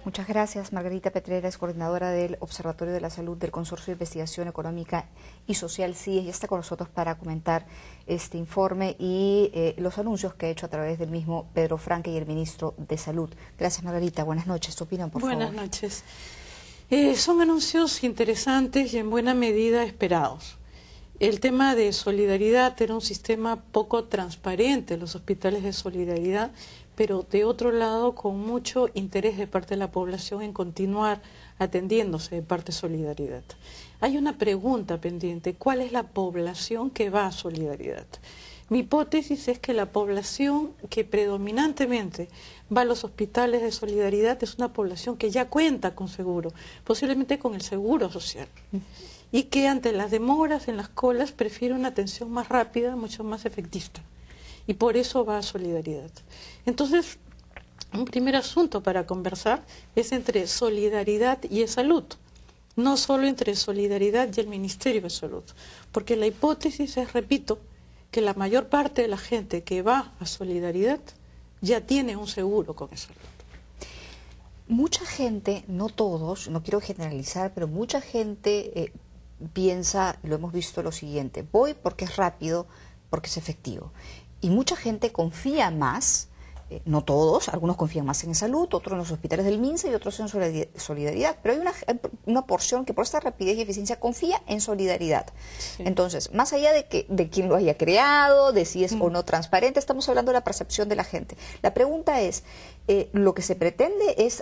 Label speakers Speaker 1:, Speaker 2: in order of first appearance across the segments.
Speaker 1: Muchas gracias. Margarita Petrera es coordinadora del Observatorio de la Salud del Consorcio de Investigación Económica y Social CIES y está con nosotros para comentar este informe y los anuncios que ha hecho a través del mismo Pedro Franque y el ministro de Salud. Gracias, Margarita. Buenas noches. Tu opinión, por favor.
Speaker 2: Buenas noches. Son anuncios interesantes y en buena medida esperados. El tema de solidaridad era un sistema poco transparente, los hospitales de solidaridad, pero de otro lado con mucho interés de parte de la población en continuar atendiéndose de parte de solidaridad. Hay una pregunta pendiente: ¿cuál es la población que va a solidaridad? Mi hipótesis es que la población que predominantemente va a los hospitales de solidaridad es una población que ya cuenta con seguro, posiblemente con el seguro social, y que ante las demoras en las colas prefiere una atención más rápida, mucho más efectista, y por eso va a solidaridad. Entonces, un primer asunto para conversar es entre solidaridad y salud, no solo entre solidaridad y el Ministerio de Salud, porque la hipótesis es, repito, que la mayor parte de la gente que va a solidaridad ya tiene un seguro con salud.
Speaker 1: Mucha gente, no todos, no quiero generalizar, pero mucha gente piensa, lo hemos visto, lo siguiente: voy porque es rápido, porque es efectivo. Y mucha gente confía más, no todos, algunos confían más en salud, otros en los hospitales del MINSA y otros en solidaridad, pero hay una porción que por esta rapidez y eficiencia confía en solidaridad. Sí. Entonces, más allá de quién lo haya creado, de si es o no transparente, estamos hablando de la percepción de la gente. La pregunta es, lo que se pretende es,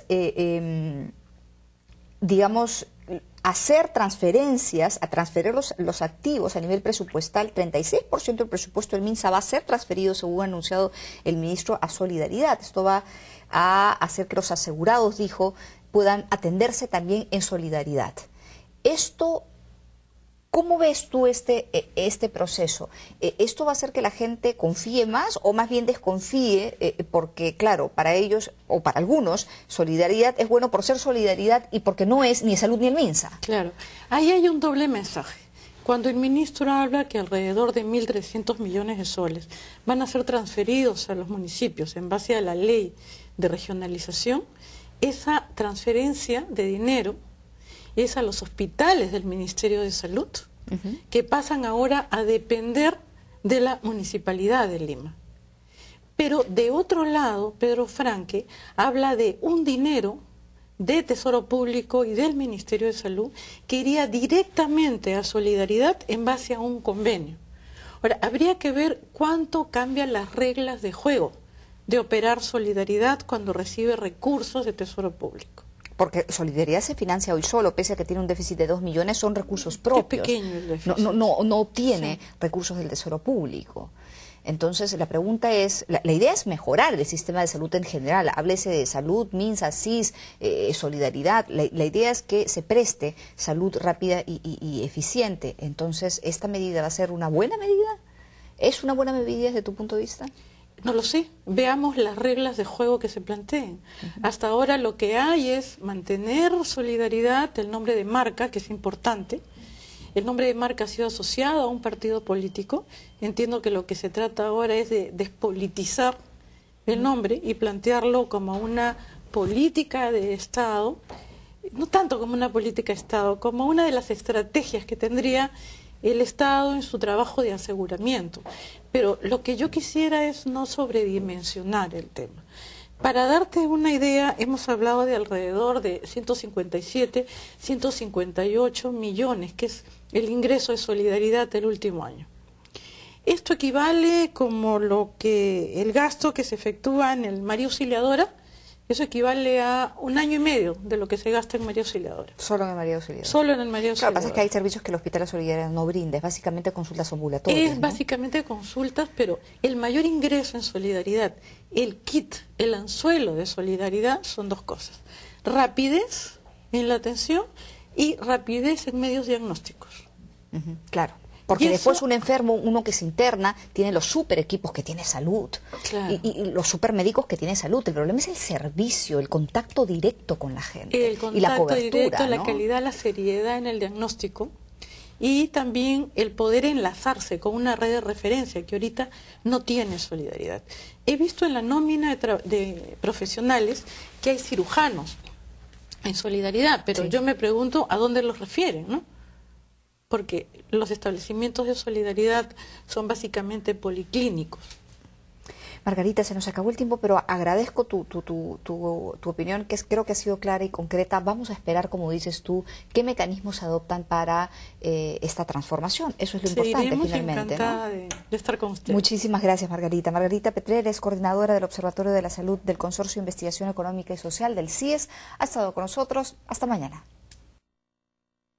Speaker 1: digamos, hacer transferencias, a transferir los activos a nivel presupuestal. 36% del presupuesto del MINSA va a ser transferido, según ha anunciado el ministro, a solidaridad. Esto va a hacer que los asegurados, dijo, puedan atenderse también en solidaridad. Esto, ¿cómo ves tú este proceso? ¿Esto va a hacer que la gente confíe más o más bien desconfíe? Porque, claro, para ellos o para algunos, solidaridad es bueno por ser solidaridad y porque no es ni salud ni el MINSA.
Speaker 2: Claro, ahí hay un doble mensaje. Cuando el ministro habla que alrededor de 1.300 millones de soles van a ser transferidos a los municipios en base a la ley de regionalización, esa transferencia de dinero es a los hospitales del Ministerio de Salud, que pasan ahora a depender de la Municipalidad de Lima. Pero de otro lado, Pedro Franque habla de un dinero de Tesoro Público y del Ministerio de Salud que iría directamente a Solidaridad en base a un convenio. Ahora, habría que ver cuánto cambian las reglas de juego de operar Solidaridad cuando recibe recursos de Tesoro Público.
Speaker 1: Porque Solidaridad se financia hoy solo, pese a que tiene un déficit de 2 millones, son recursos propios.
Speaker 2: Qué pequeño el déficit.
Speaker 1: No obtiene recursos del Tesoro Público. Entonces, la pregunta es, la idea es mejorar el sistema de salud en general. Háblese de salud, MINSA, CIS, solidaridad. La idea es que se preste salud rápida y eficiente. Entonces, ¿esta medida va a ser una buena medida? ¿Es una buena medida desde tu punto de vista?
Speaker 2: No lo sé. Veamos las reglas de juego que se planteen. Hasta ahora lo que hay es mantener solidaridad, el nombre de marca, que es importante. El nombre de marca ha sido asociado a un partido político. Entiendo que lo que se trata ahora es de despolitizar el nombre y plantearlo como una política de Estado, no tanto como una política de Estado, como una de las estrategias que tendría el Estado en su trabajo de aseguramiento. Pero lo que yo quisiera es no sobredimensionar el tema. Para darte una idea, hemos hablado de alrededor de 157, 158 millones, que es el ingreso de solidaridad del último año. Esto equivale como el gasto que se efectúa en el María Auxiliadora. Eso equivale a 1 año y medio de lo que se gasta en María Auxiliadora.
Speaker 1: Solo en el María Auxiliadora.
Speaker 2: Solo en el María Auxiliadora.
Speaker 1: Claro, lo que pasa es que hay servicios que el Hospital Solidaridad no brinda, es básicamente consultas ambulatorias.
Speaker 2: Es básicamente consultas, pero el mayor ingreso en solidaridad, el kit, el anzuelo de solidaridad son dos cosas: rapidez en la atención y rapidez en medios diagnósticos.
Speaker 1: Claro. Porque después un enfermo, uno que se interna, tiene los super equipos que tiene salud, claro, y los super médicos que tiene salud. El problema es el servicio, el contacto directo con la gente.
Speaker 2: El contacto
Speaker 1: y la cobertura,
Speaker 2: directo,
Speaker 1: ¿no?
Speaker 2: La calidad, la seriedad en el diagnóstico y también el poder enlazarse con una red de referencia que ahorita no tiene solidaridad. He visto en la nómina de profesionales que hay cirujanos, en solidaridad, pero
Speaker 1: Sí.
Speaker 2: yo me pregunto a dónde los refieren, ¿no? Porque los establecimientos de solidaridad son básicamente policlínicos.
Speaker 1: Margarita, se nos acabó el tiempo, pero agradezco tu opinión, que creo que ha sido clara y concreta. Vamos a esperar, como dices tú, qué mecanismos se adoptan para esta transformación. Eso es lo importante, finalmente,
Speaker 2: encantada,
Speaker 1: ¿no?
Speaker 2: de estar con usted.
Speaker 1: Muchísimas gracias, Margarita. Margarita Petrer es coordinadora del Observatorio de la Salud del Consorcio de Investigación Económica y Social del CIES. Ha estado con nosotros. Hasta mañana.